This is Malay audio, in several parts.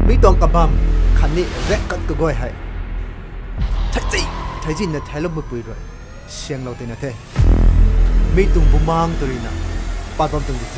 มีตองกระบำขันนี้แรกกัดกระก้อยให้ไทยจีนน่ะไทยลบมือปุยด้วยเสียงเราเต็นนะเท่มีตุ่มบุมังตัวนี้นะปาดบอมตุ่มดิเท่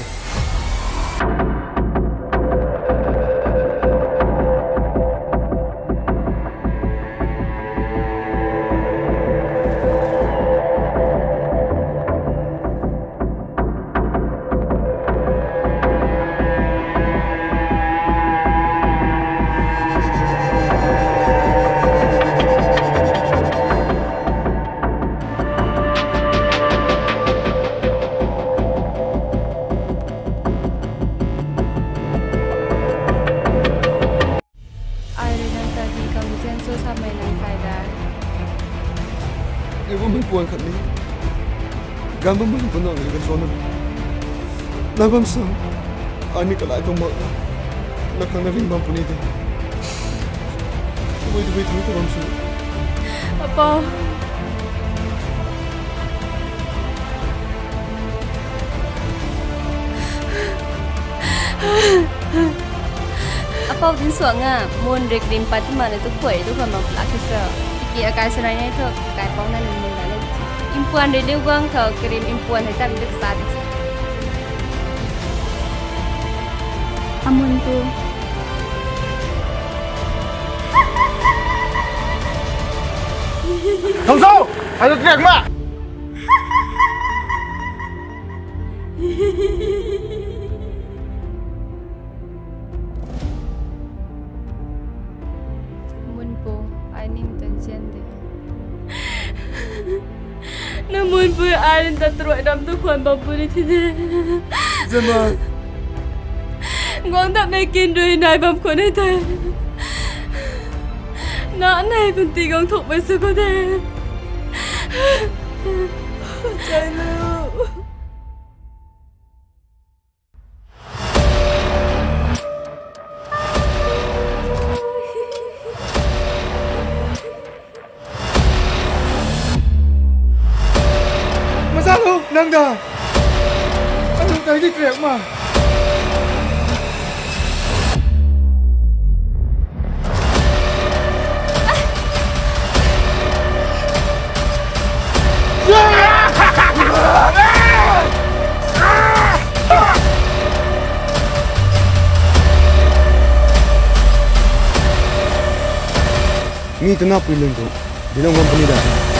Gambar mana pun orang yang bersono. Nabam sang, ani kalau itu mak, nak kena rimba pun itu. Wait, nabam sang. Apa? Apa udah suanga? Mun rek rimpa tu mana tu kuai tu kan mampu kisah. Iki akai seranya itu kai paunan ini. Impuan dia uang kau kirim impuan hitam itu ke saat itu. Amun tu. Tunggu, ada teriak mak. Amun po, aning tension deh. Namun pun Arin tak teruk dalam tu kuan bapa ni tidak. Zaman. Ngong tak makin duit nai bam kuan ni tak. Nak nai pun tiga ngong tuk besok kau tak. Jangan. Nang dah. Aduh, tadi teriak mah. Ni tu nak pilih tu. Dia nak company dah.